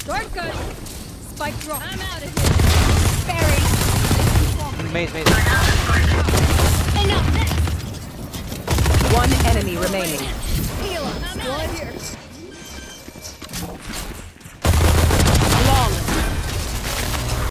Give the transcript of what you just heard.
Guard good. Spike drop. I'm out of here. Buried. Maze. Enough. One enemy remaining. Heal up. I'm out of here.